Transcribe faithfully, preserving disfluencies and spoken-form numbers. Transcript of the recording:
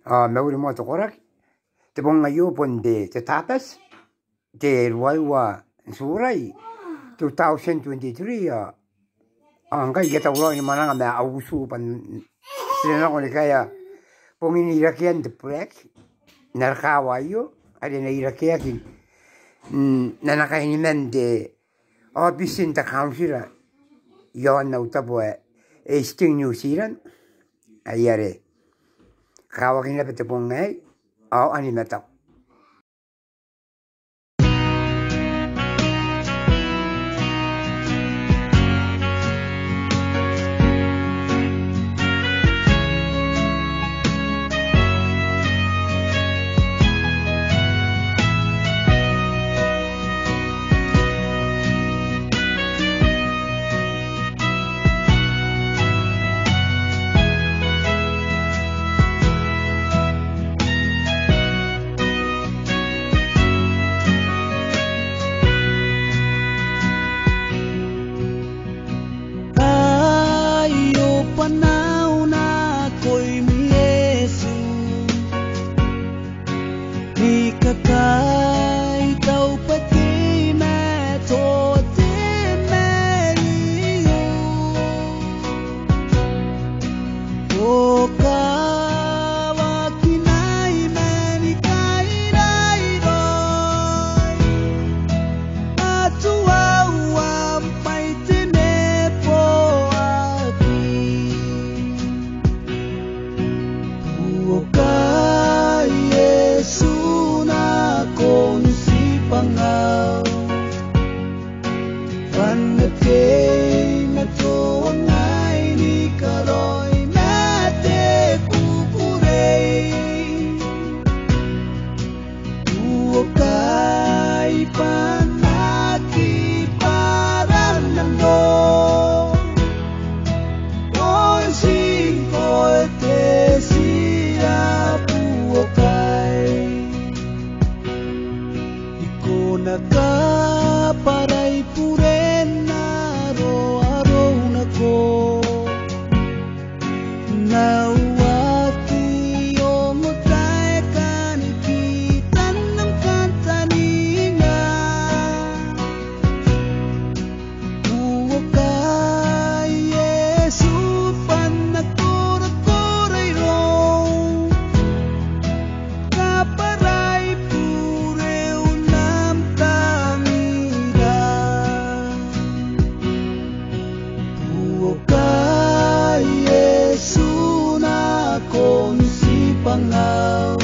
Ah, me mo to korak. Te bonga yo ponde te tapas. Te ruaiwa surai. two thousand twenty-three ya. Angka kita ulah ni mana ngambil awusu pan. Sena ko ni kaya pongin irakian te prek. Narkawa yo. Ada na irakiakin. Nanakainimen de. Oh, bisin ta council. Yo na utabo e sting New Zealand. Ayare. Kawakin na pete pongai. Oh, animatau. Nagkaparay puren araw-araw na ko nawati yung utay kanikitan ng kantaninga Uwa kay Yesu panagkura-kuray rong kaparay purew nam kay Yesu na kon si pangaw